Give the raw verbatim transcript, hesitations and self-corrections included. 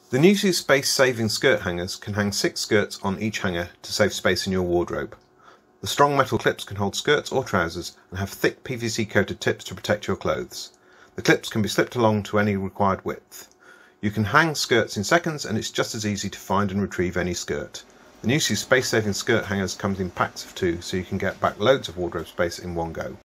The Neusu space-saving skirt hangers can hang six skirts on each hanger to save space in your wardrobe. The strong metal clips can hold skirts or trousers and have thick P V C coated tips to protect your clothes. The clips can be slipped along to any required width. You can hang skirts in seconds, and it's just as easy to find and retrieve any skirt. The Neusu space-saving skirt hangers comes in packs of two, so you can get back loads of wardrobe space in one go.